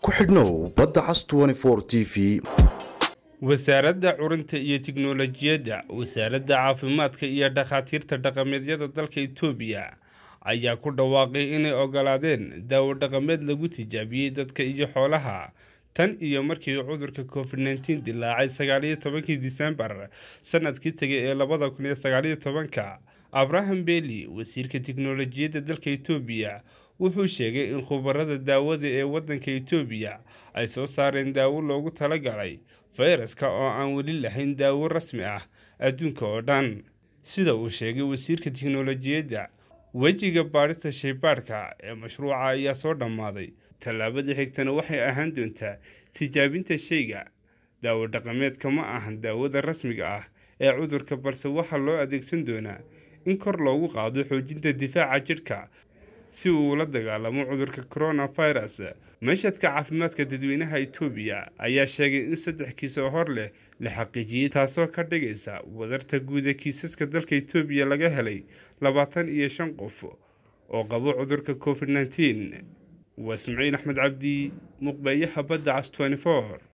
ku xidhnow badda cas 24 TV. wasaaradda curinta iyo tiknoolajiyadda wasaaradda caafimaadka iyo dhakhaatiirta dhaqameedyada dalka Itoobiya ayaa ku dhawaaqay inay ogolaadeen daawo dhaqameed lagu tijaabiyay dadka iyo xoolaha tan iyo markii cudurka COVID-19 dilaacay 19 Diseembar sanadkii tagay ee 2019. Abraham Beli, wasiirka tiknoolajiyadda dalka Itoobiya, wuxuu sheegay in khubarada daawada ee waddanka Itoobiya ay soo saareen daawo loogu talagalay fayraska oo aan weli lahayn daawo rasmi ah adduunka oo dhan. Sida uu sheegay wasiirka tiknoolajiyadda, wejiga baarista shaybaadhka ee mashruuca ayaa soo dhammaaday. Tallaabada xigtana waxay ahaan doontaa tijaabinta shayga. Daawo dhaqameedka ma ahan daawada rasmiga ah ee cudurka, balse waxaa loo adeegsan doonaa in kor loogu qaado xoojinta difaaca jidhka si uu ula dagaalamo cudurka coronavirus. Mashadka caafimaadka dadweynaha Itoobiya ayaa sheegay in 3 kiis oo hor leh la xaqiijiyay, taasoo ka dhigaysa wadarta guud ee kiisaska dalka Itoobiya laga helay 25 qof oo qaba cudurka COVID-19. Ismaaciil Axmed Cabdi, Muqbayaha Badda Cas 24.